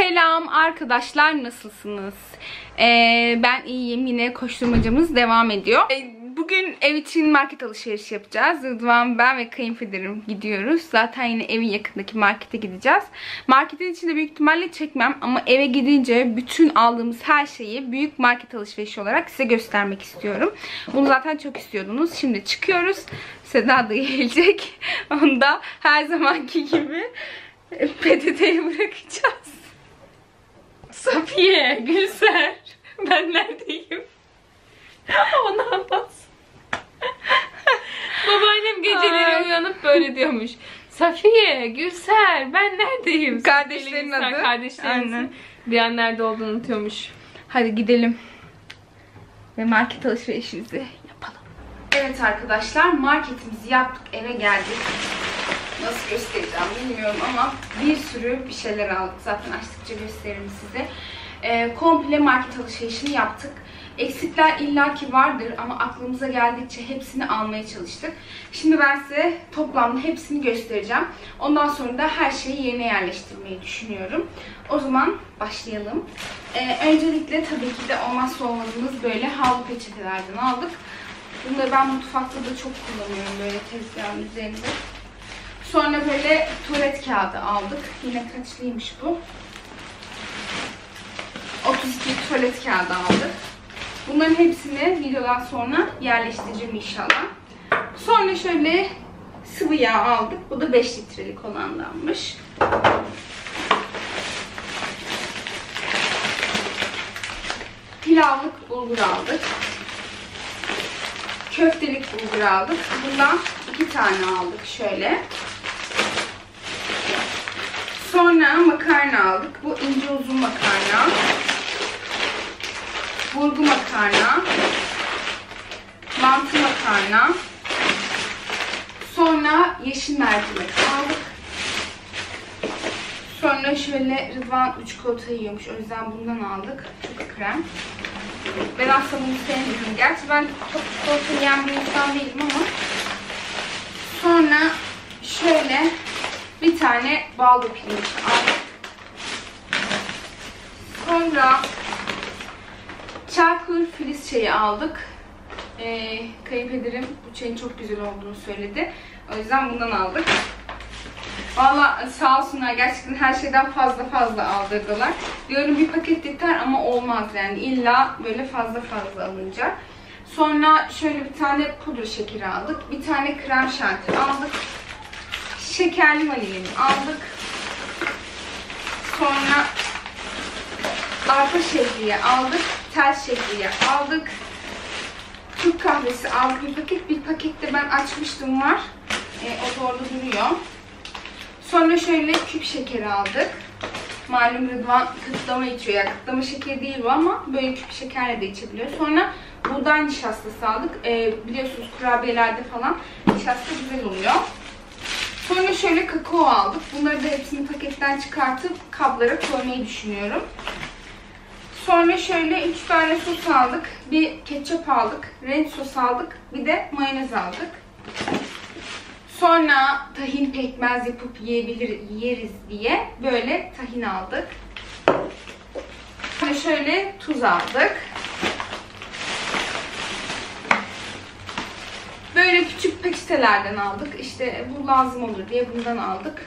Selam arkadaşlar, nasılsınız? Ben iyiyim, yine koşturmacamız devam ediyor. Bugün ev için market alışverişi yapacağız. Rıdvan, ben ve kayınpederim gidiyoruz. Zaten yine evin yakındaki markete gideceğiz. Marketin içinde büyük ihtimalle çekmem ama eve gidince bütün aldığımız her şeyi büyük market alışverişi olarak size göstermek istiyorum. Bunu zaten çok istiyordunuz. Şimdi çıkıyoruz. Seda da gelecek. Onu da her zamanki gibi PTT'ye bırakacağız. Safiye, Gülser, ben neredeyim? Onu anlat. Babaannem geceleri uyanıp böyle diyormuş. Safiye, Gülser, ben neredeyim? Kardeşlerin adı. Kardeşlerin bir an nerede olduğunu unutuyormuş. Hadi gidelim ve market alışverişimizi yapalım. Evet arkadaşlar, marketimizi yaptık, eve geldik. Nasıl göstereceğim bilmiyorum ama bir sürü bir şeyler aldık. Zaten açtıkça gösteririm size. Komple market alışverişini yaptık. Eksikler illaki vardır ama aklımıza geldikçe hepsini almaya çalıştık. Şimdi ben size toplamda hepsini göstereceğim. Ondan sonra da her şeyi yerine yerleştirmeyi düşünüyorum. O zaman başlayalım. Öncelikle tabii ki de olmazsa olmazımız böyle havlu peçetelerden aldık. Bunları ben mutfakta da çok kullanıyorum, böyle tezgahın üzerinde. Sonra böyle tuvalet kağıdı aldık. Yine kaçlıymış bu? 32 tuvalet kağıdı aldık. Bunların hepsini videodan sonra yerleştireceğim inşallah. Sonra şöyle sıvı yağ aldık. Bu da 5 litrelik olandanmış. Pilavlık bulgur aldık. Köftelik bulgur aldık. Bundan 2 tane aldık şöyle. Sonra makarna aldık. Bu ince uzun makarna. Burgu makarna. Mantı makarna. Sonra yeşil mercimek aldık. Sonra şöyle Rıdvan 3 çikolata yiyormuş. O yüzden bundan aldık. Çok krem. Ben aslında bunu sevmiyorum. Gerçi ben çok çikolata yiyen bir insan değilim ama. Sonra şöyle bir tane baldo pirinç aldık. Sonra Çaykur Filiz çayı aldık. Kayınpederim bu çayın çok güzel olduğunu söyledi. O yüzden bundan aldık. Valla sağ olsunlar, gerçekten her şeyden fazla aldırdılar. Diyorum bir paket yeter ama olmaz yani. İlla böyle fazla alınca. Sonra şöyle bir tane pudra şekeri aldık. Bir tane krem şanti aldık. Şekerli vanilini aldık. Sonra arpa şehriye aldık. Tel şehriye aldık. Türk kahvesi aldık bir paket. Bir pakette ben açmıştım var. O da orada duruyor. Sonra şöyle küp şekeri aldık. Malum Rıdvan kıtlama içiyor. Yani kıtlama şekeri değil bu ama böyle küp şekerle de içebiliyor. Sonra buğday nişastası aldık. Biliyorsunuz kurabiyelerde falan nişasta güzel oluyor. Sonra şöyle kakao aldık. Bunları da hepsini paketten çıkartıp kaplara koymayı düşünüyorum. Sonra şöyle 3 tane sos aldık. Bir ketçap aldık. Ranch sos aldık. Bir de mayonez aldık. Sonra tahin pekmez yapıp yeriz diye böyle tahin aldık. Sonra şöyle tuz aldık. Böyle küçük peçetelerden aldık. İşte bu lazım olur diye bundan aldık.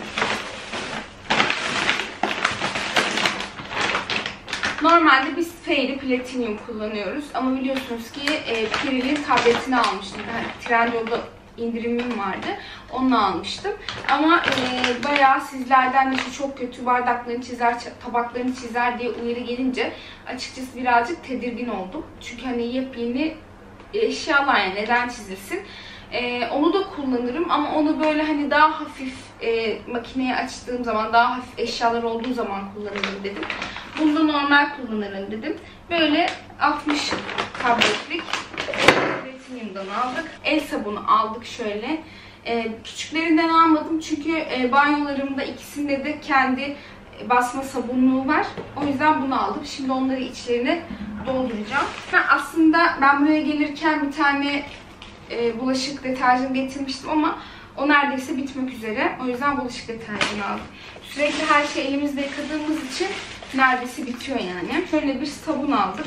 Normalde biz Fairy Platinum kullanıyoruz. Ama biliyorsunuz ki Piril'in tabletini almıştım. Trendyol'da indirimim vardı. Onu almıştım. Ama bayağı sizlerden de çok kötü bardaklarını çizer, tabaklarını çizer diye uyarı gelince açıkçası birazcık tedirgin oldum. Çünkü hani yepyeni eşyalar, yani neden çizilsin. Onu da kullanırım ama onu böyle hani daha hafif makineye açtığım zaman, daha hafif eşyalar olduğu zaman kullanırım dedim. Bunu da normal kullanırım dedim. Böyle 60 tabletlik Platinum'dan aldık. El sabunu aldık şöyle. Küçüklerinden almadım çünkü banyolarımda ikisinde de kendi basma sabunluğu var. O yüzden bunu aldım. Şimdi onları içlerine dolduracağım. Aslında ben buraya gelirken bir tane bulaşık deterjanı getirmiştim ama O neredeyse bitmek üzere. O yüzden bulaşık deterjanı aldık. Sürekli her şeyi elimizde yıkadığımız için neredeyse bitiyor yani. Şöyle bir sabun aldık.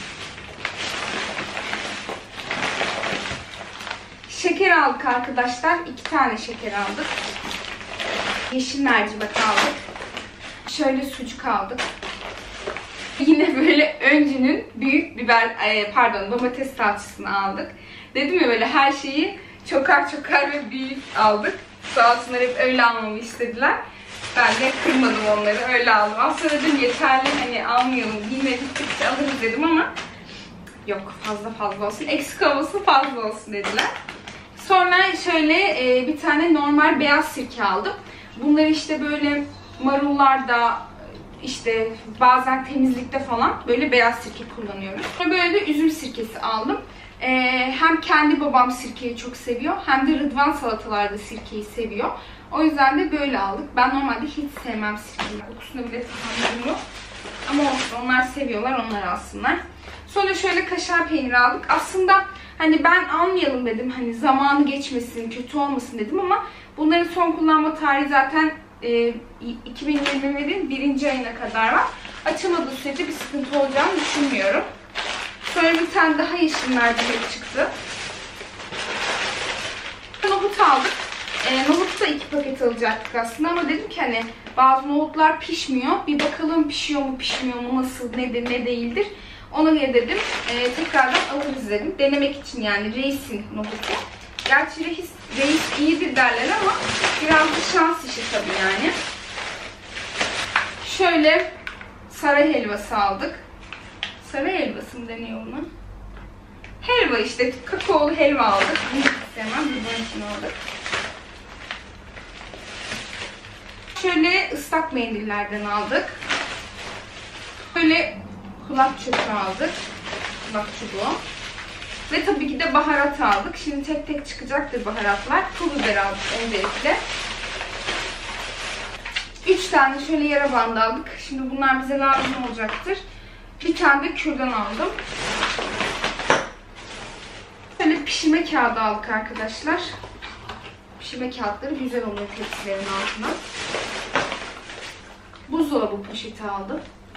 Şeker aldık arkadaşlar. 2 tane şeker aldık. Yeşil mercimek aldık. Şöyle sucuk aldık. Yine böyle öncünün büyük domates salçasını aldık. Dedim ya böyle her şeyi çokar ve büyük aldık. Sağ olsunlar hep öyle almamı istediler. Ben de kırmadım onları, öyle aldım. Aslında dedim yeterli, hani almayalım, yine gittikçe alırız dedim ama yok, fazla olsun, eksik olmasın, fazla olsun dediler. Sonra şöyle bir tane normal beyaz sirke aldım. Bunları işte böyle marullarda, işte bazen temizlikte falan böyle beyaz sirke kullanıyoruz. Sonra böyle de üzüm sirkesi aldım. Hem kendi babam sirkeyi çok seviyor, hem de Rıdvan salatalarda sirkeyi seviyor. O yüzden de böyle aldık. Ben normalde hiç sevmem sirkeyi. Kokusuna bile tahammülüm yok. Ama olsun, onlar seviyorlar, onlar alsınlar. Sonra şöyle kaşar peyniri aldık. Aslında hani ben almayalım dedim. Hani zamanı geçmesin, kötü olmasın dedim ama bunların son kullanma tarihi zaten 2021'in 1. ayına kadar var. Açılmadığı sürece bir sıkıntı olacağını düşünmüyorum. Sonra bir tane daha yeşil mercimek çıktı. Nohut aldık. Nohut da 2 paket alacaktık aslında ama dedim ki hani bazı nohutlar pişmiyor. Bir bakalım pişiyor mu pişmiyor mu, nasıl, nedir ne değildir. Ona göre dedim tekrardan alırız dedim. Denemek için yani, Reis'in nohutu. Gerçi Reis iyidir derler ama biraz da şans işi tabii yani. Şöyle saray helvası aldık. Saray helvası mı deniyor buna? Helva işte, kakaolu helva aldık. Hiç istemem, bunun için aldık. Şöyle ıslak mendillerden aldık. Böyle kulak çöpü aldık. Kulak çubuğu. Ve tabii ki de baharat aldık. Şimdi tek tek çıkacaktır baharatlar. Pul biber aldık öncelikle. 3 tane şöyle yara bandı aldık. Şimdi bunlar bize lazım olacaktır. Bir tane de kürdan aldım. Böyle pişirme kağıdı aldık arkadaşlar. Pişirme kağıtları güzel oluyor tepsilerin altına. Buzdolabı poşeti aldım.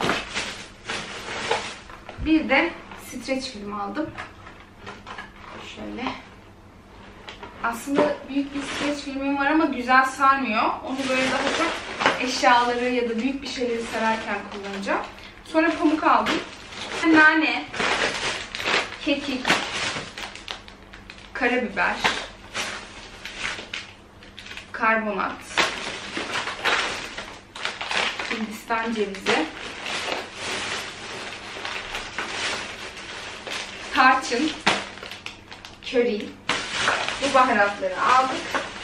Bir de streç film aldım. Şöyle. Aslında büyük bir streç filmim var ama güzel sarmıyor. Onu böyle daha çok eşyaları ya da büyük bir şeyleri sararken kullanacağım. Sonra pamuk aldım. Nane, kekik, karabiber, karbonat, Hindistan cevizi, tarçın, köri, bu baharatları aldık.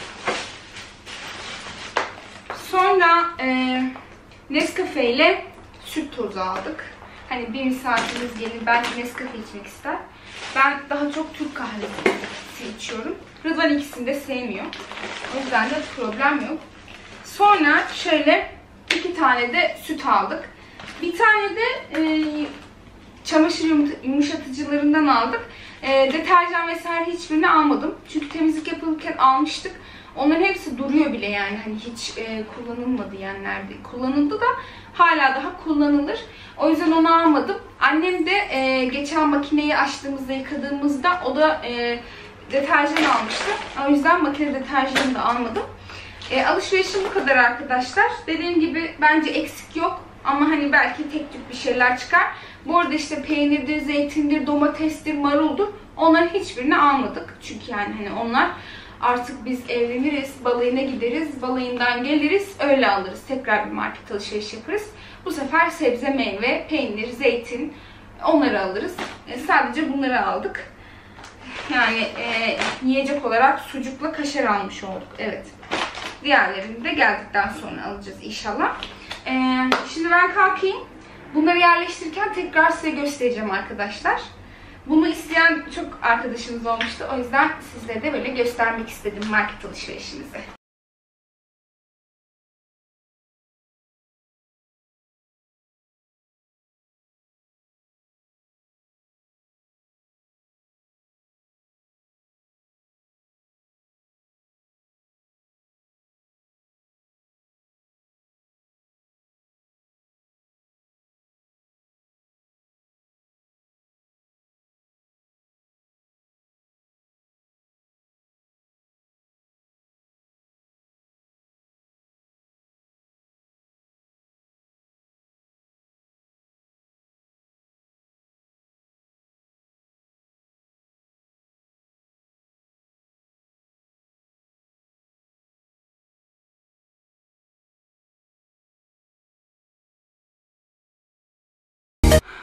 Sonra Nescafe ile süt tozu aldık. Hani bir misafirimiz gelir, belki Nescafe içmek ister. Ben daha çok Türk kahvesi içiyorum. Rıdvan ikisini de sevmiyor. O yüzden de problem yok. Sonra şöyle 2 tane de süt aldık. Bir tane de çamaşır yumuşatıcılarından aldık. Deterjan vesaire hiçbirini almadım. Çünkü temizlik yapılırken almıştık. Onların hepsi duruyor bile yani. Hani hiç kullanılmadı yani nerede. Kullanıldı da hala daha kullanılır. O yüzden onu almadım. Annem de geçen makineyi açtığımızda, yıkadığımızda o da deterjan almıştı. O yüzden makine deterjanını da almadım. Alışverişim bu kadar arkadaşlar. Dediğim gibi bence eksik yok. Ama hani belki tek tük bir şeyler çıkar. Bu arada işte peynirdir, zeytindir, domatestir, maruldur. Onların hiçbirini almadık. Çünkü yani hani onlar artık biz evleniriz, balayına gideriz, balayından geliriz, öyle alırız. Tekrar bir market alışveriş yaparız. Bu sefer sebze, meyve, peynir, zeytin onları alırız. Sadece bunları aldık. Yani yiyecek olarak sucukla kaşar almış olduk. Evet. Diğerlerini de geldikten sonra alacağız inşallah. Şimdi ben kalkayım. Bunları yerleştirirken tekrar size göstereceğim arkadaşlar. Bunu isteyen çok arkadaşımız olmuştu. O yüzden sizlere de böyle göstermek istedim market alışverişimizi.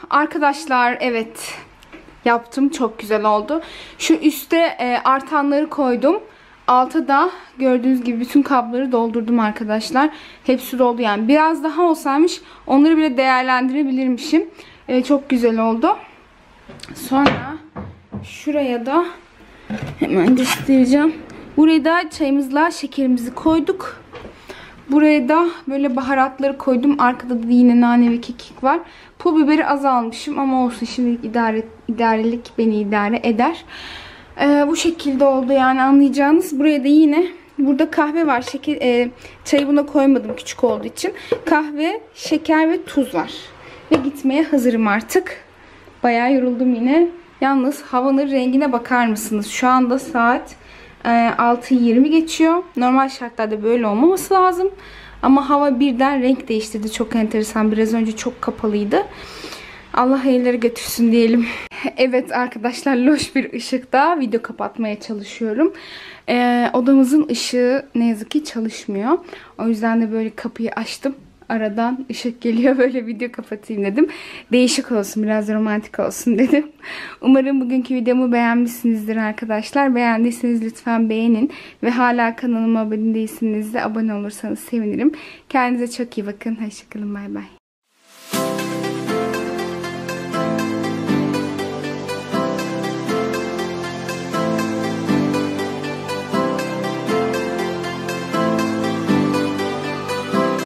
Arkadaşlar evet yaptım. Çok güzel oldu. Şu üste artanları koydum. Alta da gördüğünüz gibi bütün kabları doldurdum arkadaşlar. Hepsi doldu yani. Biraz daha olsaymış onları bile değerlendirebilirmişim. Çok güzel oldu. Sonra şuraya da hemen göstereceğim. Buraya da çayımızla şekerimizi koyduk. Buraya da böyle baharatları koydum. Arkada da yine nane ve kekik var. Pul biberi az almışım ama olsun, şimdi idarelik beni idare eder. Bu şekilde oldu yani, anlayacağınız. Buraya da yine burada kahve var. Çayı buna koymadım küçük olduğu için. Kahve, şeker ve tuz var. Ve gitmeye hazırım artık. Bayağı yoruldum yine. Yalnız havanın rengine bakar mısınız? Şu anda saat 6:20 geçiyor. Normal şartlarda böyle olmaması lazım. Ama hava birden renk değiştirdi. Çok enteresan. Biraz önce çok kapalıydı. Allah hayırları götürsün diyelim. Evet arkadaşlar, loş bir ışıkta video kapatmaya çalışıyorum. Odamızın ışığı ne yazık ki çalışmıyor. O yüzden de böyle kapıyı açtım. Aradan ışık geliyor, böyle video kapatayım dedim. Değişik olsun, biraz romantik olsun dedim. Umarım bugünkü videomu beğenmişsinizdir arkadaşlar. Beğendiyseniz lütfen beğenin. Ve hala kanalıma abone değilseniz de abone olursanız sevinirim. Kendinize çok iyi bakın. Hoşçakalın, bay bay.